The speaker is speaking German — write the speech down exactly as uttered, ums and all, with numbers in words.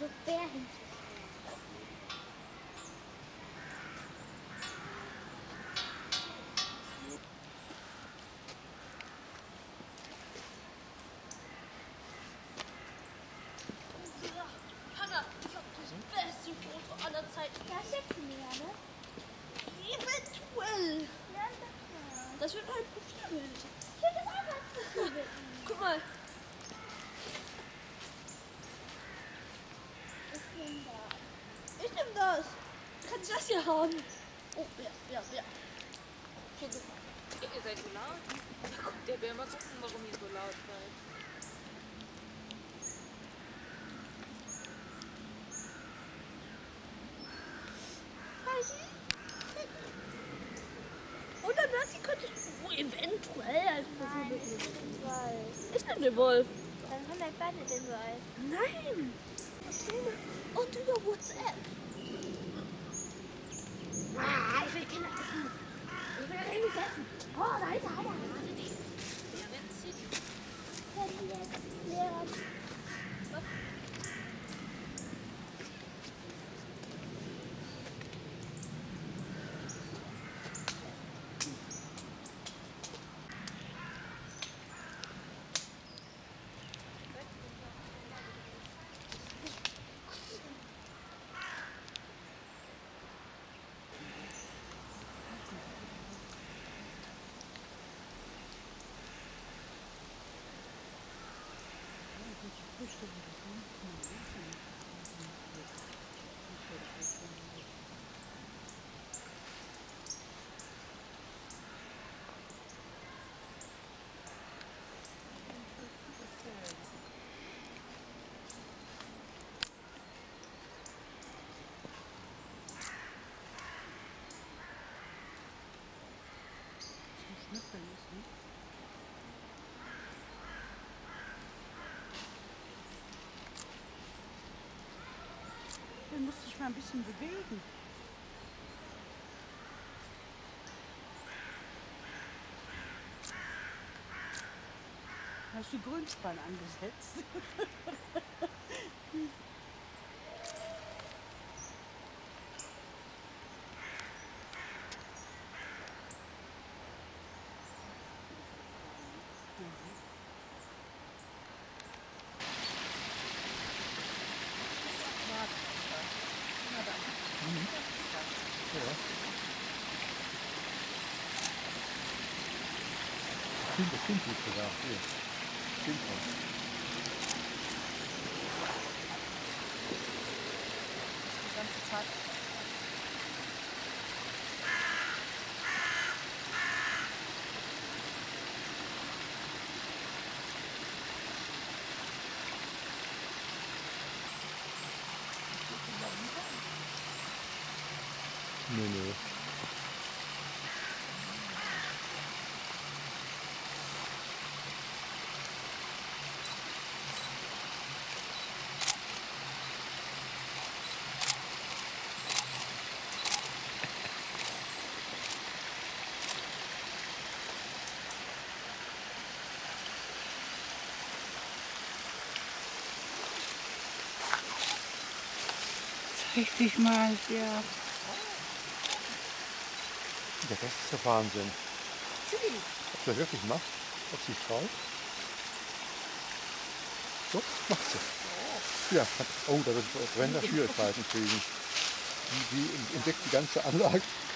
so Bärchen. Hanna, ich hab das beste Foto aller Zeiten. Das ist mehr, ne? Eventuell. Ja, das Das wird mein Profilbild. Ich hätte auch was Profilbild. Guck mal. Ich bin da. Ich nehm das. Du kannst das hier haben. Oh, ja, ja, ja. Hier, guck mal. Ihr seid so laut? Da guckt der Bär mal gucken, warum ihr so laut seid. Und dann Nancy könnte ich oh, eventuell als Nein, Profilbild ich nehmen. bin Wolf. Ich nehm den Wolf. Dann haben wir beide den Wolf. Nein. Und über WhatsApp. Ah, ich will Kinder essen. Ich will Rennen setzen. Oh, da ist er, da ist Ja, wenn es sieht. er. Ja. Dann musst du dich mal ein bisschen bewegen. Hast du Grünspan angesetzt? Stimmt, das stimmt nicht sogar. Hier. Stimmt schon. Die ganze Zeit. Nee, nee. Zeig dich mal, ja. Ja, das ist der Wahnsinn. Ob sie wirklich macht, ob sie schaut. So, macht sie. Ja, hat, oh, da wird Brenda Schwierigkeiten kriegen. Die, die entdeckt die ganze Anlage.